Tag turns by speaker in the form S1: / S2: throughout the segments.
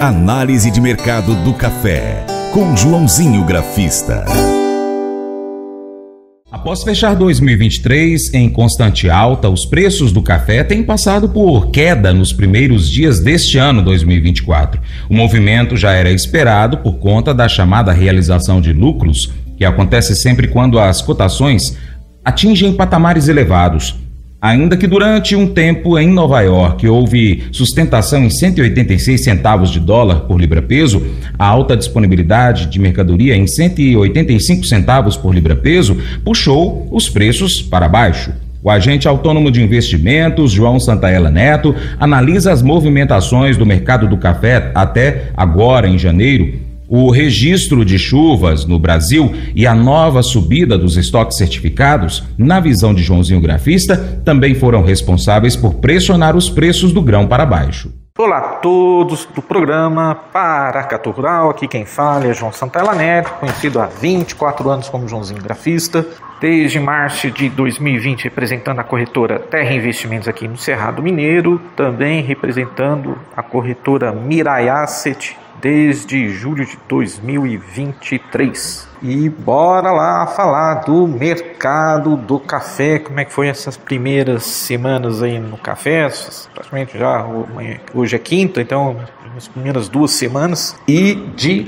S1: Análise de mercado do café, com Joãozinho Grafista.
S2: Após fechar 2023 em constante alta, os preços do café têm passado por queda nos primeiros dias deste ano 2024. O movimento já era esperado por conta da chamada realização de lucros, que acontece sempre quando as cotações atingem patamares elevados. Ainda que durante um tempo em Nova York houve sustentação em 186 centavos de dólar por libra-peso, a alta disponibilidade de mercadoria em 185 centavos por libra-peso puxou os preços para baixo. O agente autônomo de investimentos, João Santaella Neto, analisa as movimentações do mercado do café até agora, em janeiro. O registro de chuvas no Brasil e a nova subida dos estoques certificados, na visão de Joãozinho Grafista, também foram responsáveis por pressionar os preços do grão para baixo.
S3: Olá a todos do programa Paracatu Rural, aqui quem fala é João Santaella Neto, conhecido há 24 anos como Joãozinho Grafista, desde março de 2020 representando a corretora Terra Investimentos aqui no Cerrado Mineiro, também representando a corretora Mirai Asset desde julho de 2023. E bora lá falar do mercado do café, como é que foi essas primeiras semanas aí no café, praticamente já, hoje é quinta, então as primeiras 2 semanas, e de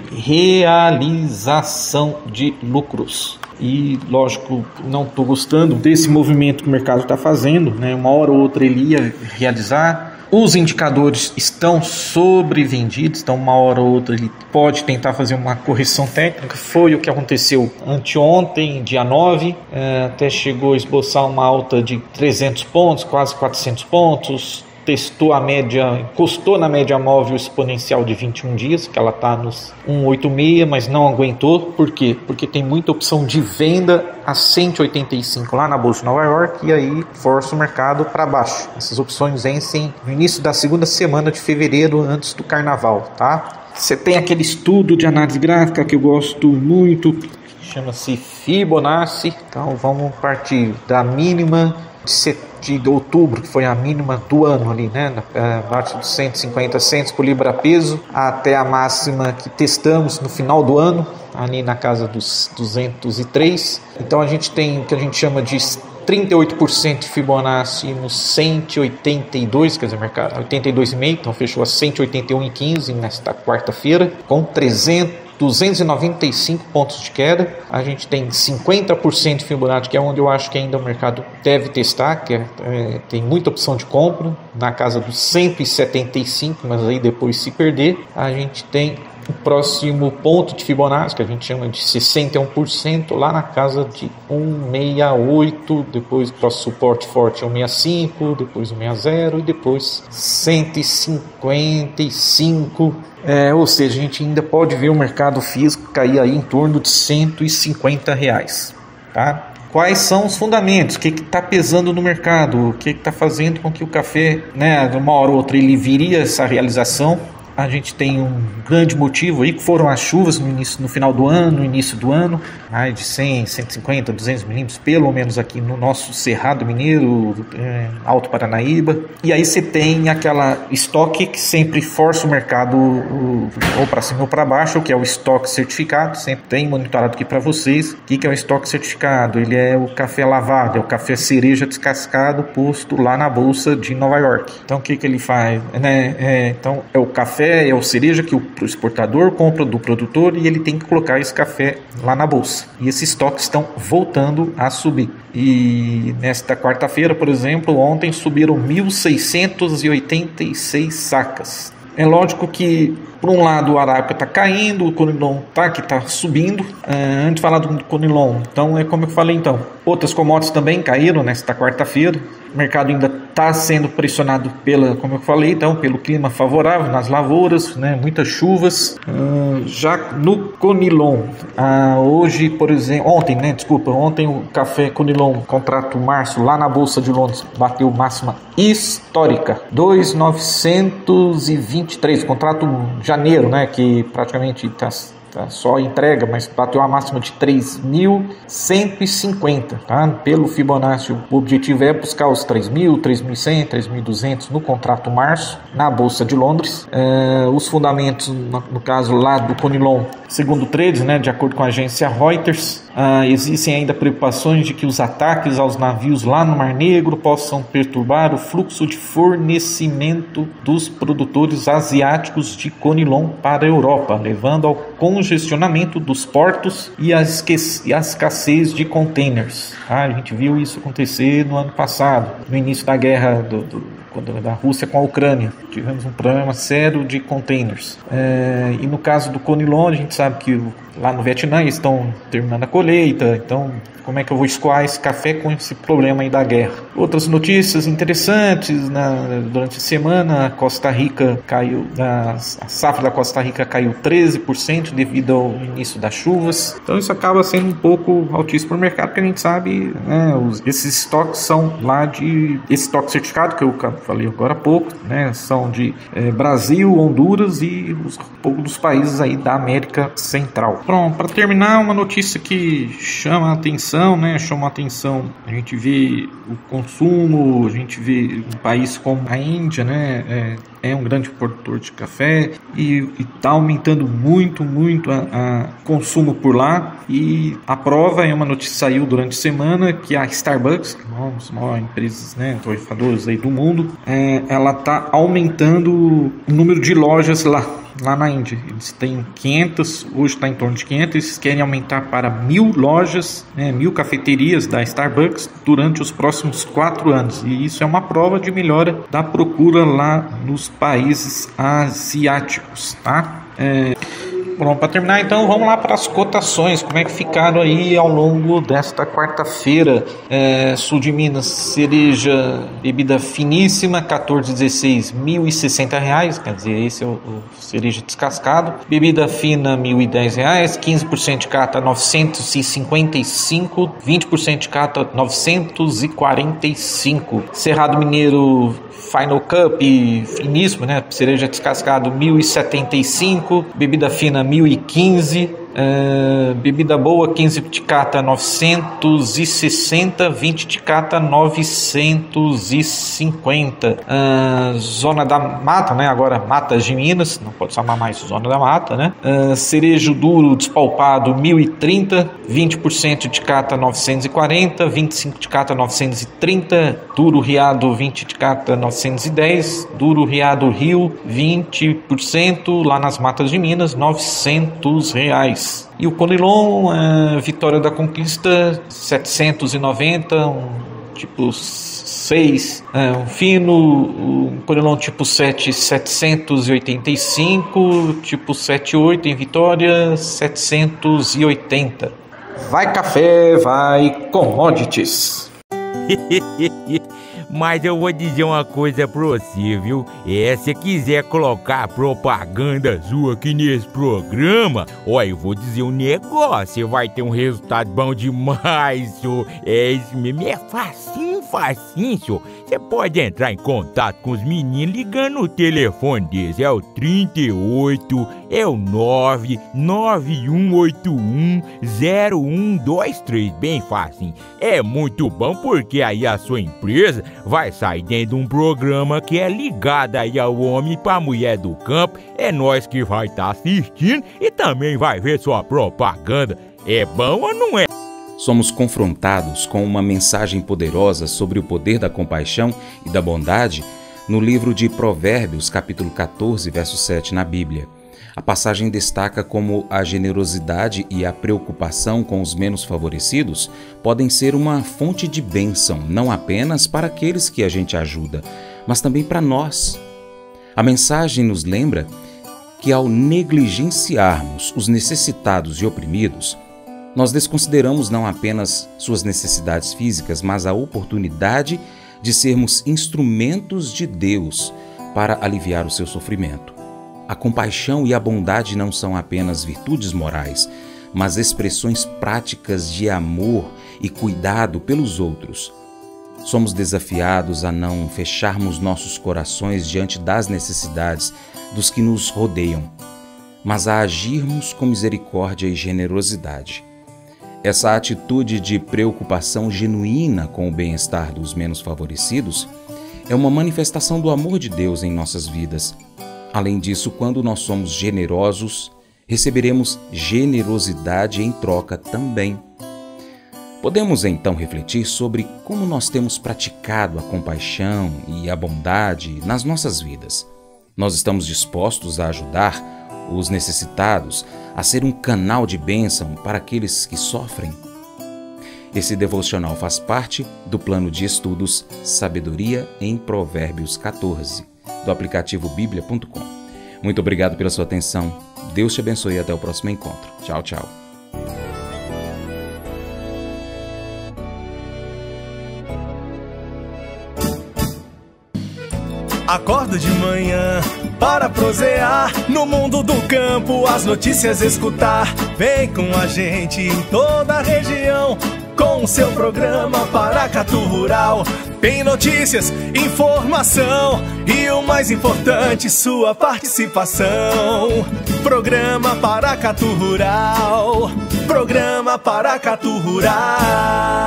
S3: realização de lucros. E lógico, não estou gostando desse movimento que o mercado está fazendo, né? Uma hora ou outra ele ia realizar. Os indicadores estão sobrevendidos, então uma hora ou outra ele pode tentar fazer uma correção técnica. Foi o que aconteceu anteontem, dia 9, até chegou a esboçar uma alta de 300 pontos, quase 400 pontos. Testou a média, encostou na média móvel exponencial de 21 dias, que ela está nos 186, mas não aguentou. Por quê? Porque tem muita opção de venda a 185 lá na Bolsa de Nova York e aí força o mercado para baixo. Essas opções vencem no início da segunda semana de fevereiro, antes do carnaval, tá? Você tem aquele estudo de análise gráfica que eu gosto muito, que chama-se Fibonacci. Então vamos partir da mínima de outubro, que foi a mínima do ano ali, né? Abaixo dos 150 centos por libra-peso, até a máxima que testamos no final do ano, ali na casa dos 203. Então a gente tem o que a gente chama de 38% de Fibonacci no 182, quer dizer, mercado 82,5, então fechou a 181,15 nesta quarta-feira, com 295 pontos de queda. A gente tem 50% de Fibonacci, que é onde eu acho que ainda o mercado deve testar, que tem muita opção de compra, na casa dos 175, mas aí depois se perder. A gente tem o próximo ponto de Fibonacci, que a gente chama de 61%, lá na casa de 168, depois o próximo suporte forte é 165, depois 160 e depois 155. Ou seja, a gente ainda pode ver o mercado físico cair aí em torno de R$150, tá? Quais são os fundamentos? O que está pesando no mercado? O que está fazendo com que o café, né, de uma hora ou outra, ele viria essa realização? A gente tem um grande motivo aí, que foram as chuvas no final do ano, no início do ano, mais de 100, 150, 200 milímetros, pelo menos aqui no nosso Cerrado Mineiro, Alto Paranaíba. E aí você tem aquela estoque que sempre força o mercado ou para cima ou para baixo, que é o estoque certificado. Sempre tem monitorado aqui para vocês. O que é o estoque certificado? Ele é o café lavado, é o café cereja descascado posto lá na Bolsa de Nova York. Então o que ele faz? Então é o café, é o cereja que o exportador compra do produtor e ele tem que colocar esse café lá na bolsa. E esses estoques estão voltando a subir. E nesta quarta-feira, por exemplo, ontem subiram 1.686 sacas. É lógico que, por um lado, o Arábica está caindo, o Conilon está subindo. Antes de falar do Conilon, então é como eu falei, então. Outras commodities também caíram nesta quarta-feira. O mercado ainda está sendo pressionado como eu falei, então, pelo clima favorável nas lavouras, né, muitas chuvas. Já no Conilon, hoje, por exemplo, ontem o café Conilon, contrato março lá na Bolsa de Londres, bateu máxima histórica, 2.923, contrato janeiro, né, que praticamente está tá? Só entrega, mas bateu a máxima de 3.150, tá? Pelo Fibonacci, o objetivo é buscar os 3.000, 3.100, 3.200 no contrato março, na Bolsa de Londres. Os fundamentos, no caso lá do Conilon, segundo o Trades, né, de acordo com a agência Reuters, existem ainda preocupações de que os ataques aos navios lá no Mar Negro possam perturbar o fluxo de fornecimento dos produtores asiáticos de Conilon para a Europa, levando ao congestionamento dos portos e a escassez de containers. A gente viu isso acontecer no ano passado, no início da guerra da Rússia com a Ucrânia. Tivemos um problema sério de containers. E no caso do Conilon, a gente sabe que lá no Vietnã eles estão terminando a colheita, então como é que eu vou escoar esse café com esse problema aí da guerra? Outras notícias interessantes, durante a semana a Costa Rica caiu, a safra da Costa Rica caiu 13% devido ao início das chuvas, então isso acaba sendo um pouco altíssimo para o mercado, porque a gente sabe, né, esses estoques são lá esse estoque certificado que eu falei agora há pouco, né, são de Brasil, Honduras e pouco dos países aí da América Central. Pronto, para terminar, uma notícia que chama a atenção, né? Chama a atenção. A gente vê o consumo, a gente vê um país como a Índia, né? É um grande produtor de café e está aumentando muito o consumo por lá. E a prova é uma notícia que saiu durante a semana que a Starbucks, que é uma das maiores empresas, né, torrefadoras aí do mundo, ela está aumentando o número de lojas lá na Índia. Eles têm 500, hoje está em torno de 500, eles querem aumentar para 1.000 lojas, 1.000 cafeterias da Starbucks durante os próximos 4 anos. E isso é uma prova de melhora da procura lá nos países asiáticos, tá? Pronto, para terminar, então vamos lá para as cotações, como é que ficaram aí ao longo desta quarta-feira. Sul de Minas, cereja, bebida finíssima, 14,16, R$ 1.060, quer dizer, esse é o cereja descascado. Bebida fina, R$ 1.010, 15% de cata, R$ 955, 20% de cata, R$ 945. Cerrado Mineiro, Final Cup, finíssimo, né? Cereja descascado, R$ 1.075, bebida fina, R$ 1.015, bebida boa, 15 de cata, 960, 20 de cata, 950. Zona da Mata, né? Agora Matas de Minas, não pode chamar mais Zona da Mata, né? Cerejo duro despalpado, 1.030, 20% de cata, 940, 25 de cata, 930, duro riado, 20 de cata, 910, duro riado Rio, 20%, lá nas Matas de Minas, R$ 900. E o Conilon, Vitória da Conquista, 790, um tipo 6, um fino, o Conilon tipo 7, 785, tipo 78 em Vitória, 780. Vai café, vai commodities.
S4: Mas eu vou dizer uma coisa pra você, viu? Se quiser colocar propaganda sua aqui nesse programa, ó, eu vou dizer um negócio, você vai ter um resultado bom demais, senhor. Isso mesmo, é facinho, senhor. Você pode entrar em contato com os meninos ligando no telefone deles, é o 38, é o 991810123, bem facinho. É muito bom porque aí a sua empresa vai sair dentro de um programa que é ligado aí ao homem para a mulher do campo. É nós que vai estar assistindo e também vai ver sua propaganda. É bom ou não é?
S2: Somos confrontados com uma mensagem poderosa sobre o poder da compaixão e da bondade no livro de Provérbios, capítulo 14, verso 7, na Bíblia. A passagem destaca como a generosidade e a preocupação com os menos favorecidos podem ser uma fonte de bênção, não apenas para aqueles que a gente ajuda, mas também para nós. A mensagem nos lembra que ao negligenciarmos os necessitados e oprimidos, nós desconsideramos não apenas suas necessidades físicas, mas a oportunidade de sermos instrumentos de Deus para aliviar o seu sofrimento. A compaixão e a bondade não são apenas virtudes morais, mas expressões práticas de amor e cuidado pelos outros. Somos desafiados a não fecharmos nossos corações diante das necessidades dos que nos rodeiam, mas a agirmos com misericórdia e generosidade. Essa atitude de preocupação genuína com o bem-estar dos menos favorecidos é uma manifestação do amor de Deus em nossas vidas. Além disso, quando nós somos generosos, receberemos generosidade em troca também. Podemos então refletir sobre como nós temos praticado a compaixão e a bondade nas nossas vidas. Nós estamos dispostos a ajudar os necessitados, a ser um canal de bênção para aqueles que sofrem? Esse devocional faz parte do plano de estudos Sabedoria em Provérbios 14, do aplicativo bíblia.com. Muito obrigado pela sua atenção. Deus te abençoe e até o próximo encontro. Tchau, tchau.
S5: Acordo de manhã para prosear no mundo do campo, as notícias escutar. Vem com a gente em toda a região com o seu programa Paracatu Rural. Tem notícias, informação e o mais importante, sua participação. Programa Paracatu Rural. Programa Paracatu Rural.